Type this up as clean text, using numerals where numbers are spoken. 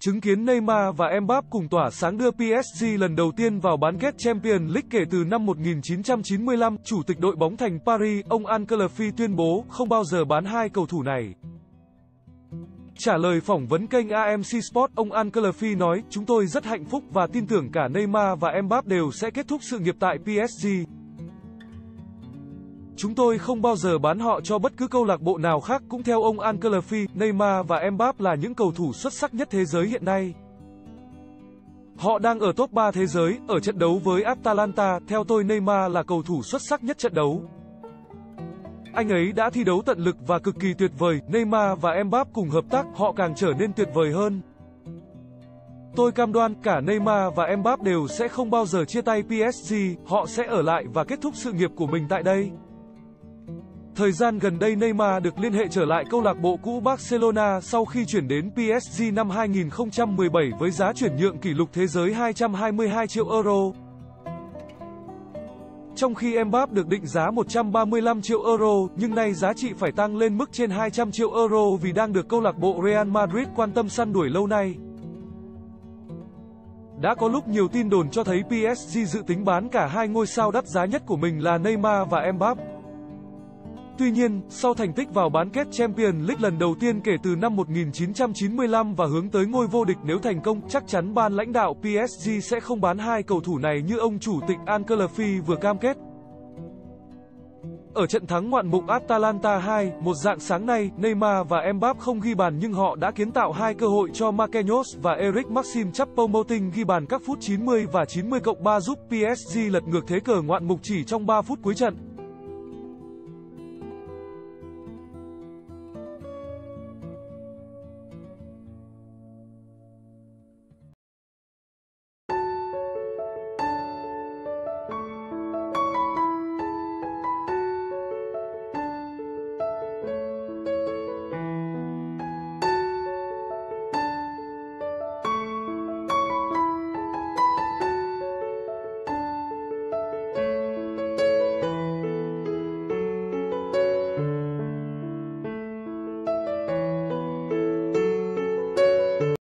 Chứng kiến Neymar và Mbappé cùng tỏa sáng đưa PSG lần đầu tiên vào bán kết Champions League kể từ năm 1995, chủ tịch đội bóng thành Paris, ông Ancelotti tuyên bố không bao giờ bán hai cầu thủ này. Trả lời phỏng vấn kênh AMC Sport, ông Ancelotti nói, chúng tôi rất hạnh phúc và tin tưởng cả Neymar và Mbappé đều sẽ kết thúc sự nghiệp tại PSG. Chúng tôi không bao giờ bán họ cho bất cứ câu lạc bộ nào khác. Cũng theo ông Ancelotti, Neymar và Mbappé là những cầu thủ xuất sắc nhất thế giới hiện nay. Họ đang ở top 3 thế giới, ở trận đấu với Atalanta, theo tôi Neymar là cầu thủ xuất sắc nhất trận đấu. Anh ấy đã thi đấu tận lực và cực kỳ tuyệt vời, Neymar và Mbappé cùng hợp tác, họ càng trở nên tuyệt vời hơn. Tôi cam đoan, cả Neymar và Mbappé đều sẽ không bao giờ chia tay PSG, họ sẽ ở lại và kết thúc sự nghiệp của mình tại đây. Thời gian gần đây Neymar được liên hệ trở lại câu lạc bộ cũ Barcelona sau khi chuyển đến PSG năm 2017 với giá chuyển nhượng kỷ lục thế giới 222 triệu euro. Trong khi Mbappé được định giá 135 triệu euro, nhưng nay giá trị phải tăng lên mức trên 200 triệu euro vì đang được câu lạc bộ Real Madrid quan tâm săn đuổi lâu nay. Đã có lúc nhiều tin đồn cho thấy PSG dự tính bán cả hai ngôi sao đắt giá nhất của mình là Neymar và Mbappé. Tuy nhiên, sau thành tích vào bán kết Champions League lần đầu tiên kể từ năm 1995 và hướng tới ngôi vô địch nếu thành công, chắc chắn ban lãnh đạo PSG sẽ không bán hai cầu thủ này như ông chủ tịch Ancelotti vừa cam kết. Ở trận thắng ngoạn mục Atalanta 2, một rạng sáng nay, Neymar và Mbappé không ghi bàn nhưng họ đã kiến tạo hai cơ hội cho Marquinhos và Eric Maxim Choupo-Moting ghi bàn các phút 90 và 90+3 giúp PSG lật ngược thế cờ ngoạn mục chỉ trong 3 phút cuối trận.